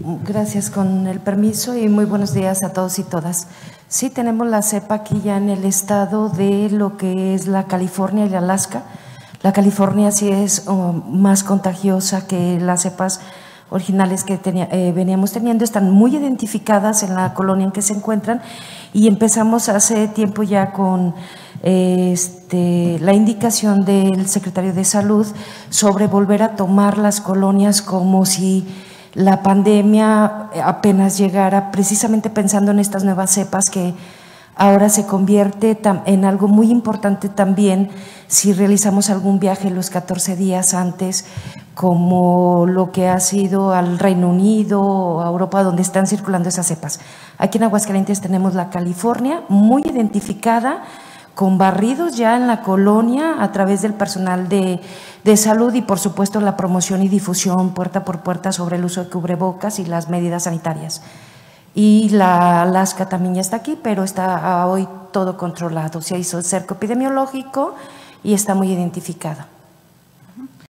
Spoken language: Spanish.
Gracias, con el permiso y muy buenos días a todos y todas. Sí, tenemos la cepa aquí ya en el estado de lo que es la California y la Alaska. La California sí es más contagiosa que las cepas originales que veníamos teniendo, están muy identificadas en la colonia en que se encuentran y empezamos hace tiempo ya con la indicación del secretario de Salud sobre volver a tomar las colonias como si la pandemia apenas llegara, precisamente pensando en estas nuevas cepas que ahora se convierte en algo muy importante también si realizamos algún viaje los 14 días antes, como lo que ha sido al Reino Unido o a Europa, donde están circulando esas cepas. Aquí en Aguascalientes tenemos la California muy identificada, con barridos ya en la colonia a través del personal de salud y por supuesto la promoción y difusión puerta por puerta sobre el uso de cubrebocas y las medidas sanitarias. Y la Alaska también ya está aquí, pero está hoy todo controlado. Se hizo el cerco epidemiológico y está muy identificado.